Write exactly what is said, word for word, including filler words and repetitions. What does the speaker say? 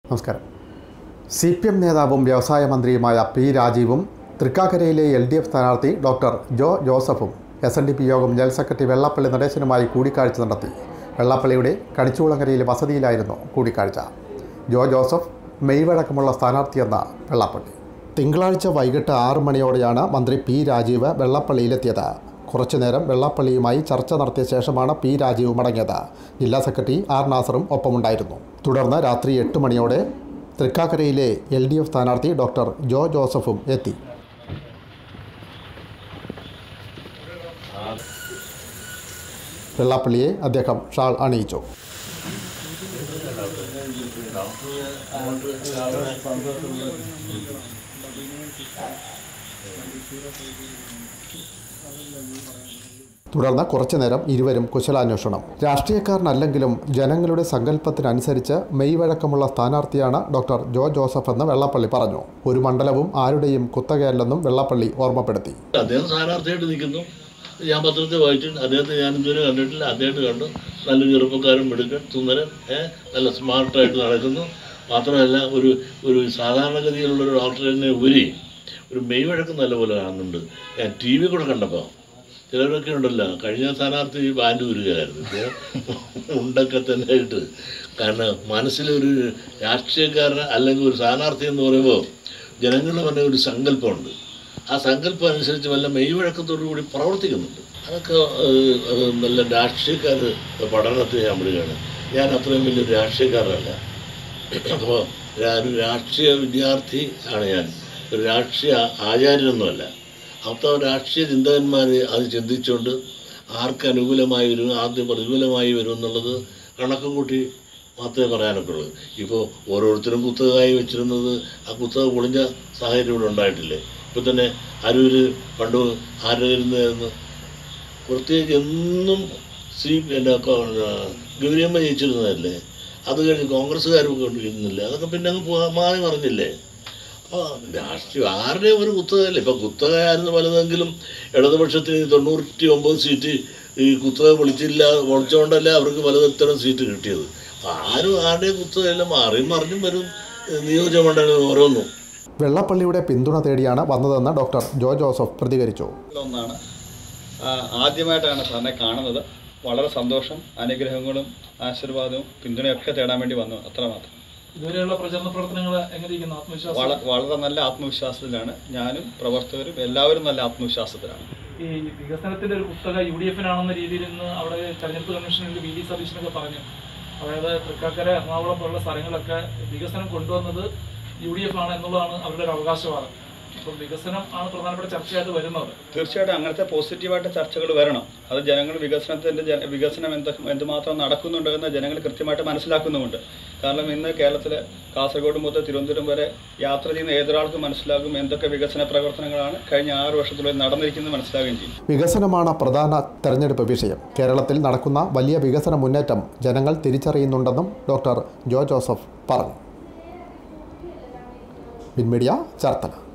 നമസ്കാരം. C P M നേതാവും വ്യവസായ മന്ത്രിയുമായ പി രാജീവും തൃക്കാക്കരയിലെ എൽ ഡി എഫ് സ്ഥാനാർത്ഥി ഡോക്ടർ ജോ ജോസഫും എസ് എൻ ഡി പി യോഗം ജനറൽ സെക്രട്ടറി വെള്ളാപ്പള്ളി നടേശനുമായി കൂടിക്കാഴ്ച നടത്തി. വെള്ളാപ്പള്ളിയുടെ കണിച്ചുകുളങ്ങരയിലെ വസതിയിലായിരുന്നു കൂടിക്കാഴ്ച. ജോ ജോസഫ് മെയ്വഴക്കമുള്ള സ്ഥാനാർത്ഥിയെന്ന വെള്ളാപ്പള്ളി. തിങ്കളാഴ്ച വൈകിട്ട് ആറ് മണിയോടെയാണ് മന്ത്രി പി രാജീവ് വെള്ളാപ്പള്ളിയിലെത്തിയത്. കുറച്ചുനേരം വെള്ളാപ്പള്ളിയുമായി ചർച്ച നടത്തിയ ശേഷമാണ് പി രാജീവ് മടങ്ങിയത്. ജില്ലാ സെക്രട്ടറി ആർ നാസറും ഒപ്പമുണ്ടായിരുന്നു. തുടർന്ന് രാത്രി എട്ട് മണിയോടെ തൃക്കാക്കരയിലെ എൽ ഡി എഫ് സ്ഥാനാർത്ഥി ഡോക്ടർ ജോ ജോസഫും എത്തി. വെള്ളാപ്പള്ളിയെ അദ്ദേഹം ഷാൾ അണിയിച്ചു. തുടർന്ന് കുറച്ചുനേരം ഇരുവരും കുശലാന്വേഷണം. രാഷ്ട്രീയക്കാരനല്ലെങ്കിലും ജനങ്ങളുടെ സങ്കല്പത്തിനനുസരിച്ച് മെയ്വഴക്കമുള്ള സ്ഥാനാർത്ഥിയാണ് ഡോക്ടർ ജോ ജോസഫ് എന്ന് വെള്ളാപ്പള്ളി പറഞ്ഞു. ഒരു മണ്ഡലവും ആരുടെയും കുത്തകയല്ലെന്നും വെള്ളാപ്പള്ളി ഓർമ്മപ്പെടുത്തി. അദ്ദേഹം സ്ഥാനാർത്ഥിയായിട്ട് നിൽക്കുന്നു. ഞാൻ പത്രത്തിൽ വായിച്ചിട്ടുണ്ട്. അദ്ദേഹത്തെ ഞാൻ ഇതുവരെ കണ്ടിട്ടില്ല. അദ്ദേഹത്തെ കണ്ടു. നല്ല ചെറുപ്പക്കാരൻ, മിടുക്കൻ, സുന്ദരൻ, നല്ല സ്മാർട്ടായിട്ട് നടക്കുന്നു. മാത്രമല്ല ഒരു ഒരു സാധാരണഗതിയിലുള്ളൊരു ഡോക്ടറിനെ ഉപരി ഒരു മെയ്വഴക്കം നല്ലപോലെ കാണുന്നുണ്ട്. ഞാൻ ടി വി കൂടെ കണ്ടപ്പോൾ ചിലരൊക്കെ ഉണ്ടല്ലോ, കഴിഞ്ഞ സ്ഥാനാർത്ഥി ബാൻഡ് ഉരുകയായിരുന്നു. ഇദ്ദേഹം ഉണ്ടൊക്കെ തന്നെ ആയിട്ട്. കാരണം മനസ്സിലൊരു രാഷ്ട്രീയക്കാരൻ അല്ലെങ്കിൽ ഒരു സ്ഥാനാർത്ഥി എന്ന് പറയുമ്പോൾ ജനങ്ങളുടെ തന്നെ ഒരു സങ്കല്പമുണ്ട്. ആ സങ്കല്പം അനുസരിച്ച് വല്ല മെയ്വഴക്കത്തോടു കൂടി പ്രവർത്തിക്കുന്നുണ്ട്. അതൊക്കെ നല്ല രാഷ്ട്രീയക്കാർ പഠനത്തിൽ ഞാൻ വിടുകയാണ്. ഞാൻ അത്രയും വലിയൊരു രാഷ്ട്രീയക്കാരനല്ല. അപ്പോൾ ഒരു രാഷ്ട്രീയ വിദ്യാർത്ഥി ആണ് ഞാൻ. ഒരു രാഷ്ട്രീയ ആചാര്യനൊന്നുമല്ല. അപ്പോൾ രാഷ്ട്രീയ ചിന്തകന്മാർ അത് ചിന്തിച്ചുകൊണ്ട് ആർക്ക് അനുകൂലമായി വരും, ആദ്യം പ്രതികൂലമായി വരും എന്നുള്ളത് കണക്കും കൂട്ടി മാത്രമേ പറയാനൊക്കെ ഉള്ളൂ. ഇപ്പോൾ ഓരോരുത്തരും കുത്തകയായി വെച്ചിരുന്നത് ആ കുത്തക പൊളിഞ്ഞ സാഹചര്യം ഇവിടെ ഉണ്ടായിട്ടില്ലേ? ഇപ്പോൾ തന്നെ അരൂര് പണ്ട് ആരോഗ്യമായിരുന്നു. പ്രത്യേകിച്ച് എന്നും സി എൻ്റെ ഗൗരിയമ്മ ജയിച്ചിരുന്നതല്ലേ. അത് കഴിഞ്ഞ് കോൺഗ്രസ്സുകാരൊക്കെ കൊണ്ടിരുന്നില്ല. അതൊക്കെ പിന്നെ അങ്ങ് പോകാൻ മാറി മറിഞ്ഞില്ലേ. അപ്പോൾ രാഷ്ട്രീയം ആരുടെയും ഒരു കുത്തകയല്ലേ. ഇപ്പോൾ കുത്തകയായിരുന്നു പലതെങ്കിലും ഇടതുപക്ഷത്തിന് തൊണ്ണൂറ്റി ഒമ്പത് സീറ്റ് ഈ കുത്തക പൊളിച്ചില്ല പൊളിച്ചുകൊണ്ടല്ലേ അവർക്ക് പലതരം സീറ്റ് കിട്ടിയത്. അപ്പോൾ ആരും ആരുടെയും കുത്തകയെല്ലാം മാറിയും മറിഞ്ഞും വരും നിയോജകമണ്ഡലം ഓരോന്നും. വെള്ളാപ്പള്ളിയുടെ പിന്തുണ തേടിയാണ് വന്നതെന്ന് ഡോക്ടർ ജോ ജോസഫ് പ്രതികരിച്ചു. ഒന്നാണ് ആദ്യമായിട്ടാണ് സാറിനെ കാണുന്നത്. വളരെ സന്തോഷം. അനുഗ്രഹങ്ങളും ആശീർവാദവും പിന്തുണയൊക്കെ തേടാൻ വേണ്ടി വന്നു, അത്രമാത്രം. ഇതുവരെയുള്ള പ്രചരണ പ്രവർത്തനങ്ങൾ എങ്ങനെയിരിക്കുന്നു? ആത്മവിശ്വാസം വളരെ നല്ല ആത്മവിശ്വാസത്തിലാണ് ഞാനും പ്രവർത്തകരും എല്ലാവരും നല്ല ആത്മവിശ്വാസത്തിലാണ്. ഈ വികസനത്തിന്റെ ഒരു പുസ്തക യു ഡി എഫിനാണെന്ന രീതിയിൽ ഇന്ന് അവിടെ തെരഞ്ഞെടുപ്പ് കമ്മീഷനിൽ വി ഡി സതീശനൊക്കെ പറഞ്ഞു. അതായത് തൃക്കാക്കര, എറണാകുളം പോലുള്ള സ്ഥലങ്ങളൊക്കെ വികസനം കൊണ്ടുവന്നത് യു ഡി എഫ് ആണ് എന്നുള്ളതാണ് അവരുടെ ഒരു അവകാശവാദം. അപ്പം വികസനം ആണ് പ്രധാനപ്പെട്ട ചർച്ചയായിട്ട് വരുന്നത്. തീർച്ചയായിട്ടും അങ്ങനത്തെ പോസിറ്റീവായിട്ട് ചർച്ചകൾ വരണം. അത് ജനങ്ങൾ വികസനത്തിൻ്റെ വികസനം എന്ത് എന്തുമാത്രം നടക്കുന്നുണ്ടെന്ന് ജനങ്ങൾ കൃത്യമായിട്ട് മനസ്സിലാക്കുന്നുമുണ്ട്. കാരണം ഇന്ന് കേരളത്തിൽ കാസർഗോഡ് മുതൽ തിരുവനന്തപുരം വരെ യാത്ര ചെയ്യുന്ന ഏതൊരാൾക്കും മനസ്സിലാകും എന്തൊക്കെ വികസന പ്രവർത്തനങ്ങളാണ് കഴിഞ്ഞ ആറ് വർഷത്തിനുള്ളിൽ നടന്നിരിക്കുന്നത് മനസ്സിലാകുകയും ചെയ്യും. വികസനമാണ് പ്രധാന തെരഞ്ഞെടുപ്പ് വിഷയം. കേരളത്തിൽ നടക്കുന്ന വലിയ വികസന മുന്നേറ്റം ജനങ്ങൾ തിരിച്ചറിയുന്നുണ്ടെന്നും ഡോക്ടർ ജോ ജോസഫ് പറഞ്ഞു. വിൻമീഡിയ, ചേർത്തല.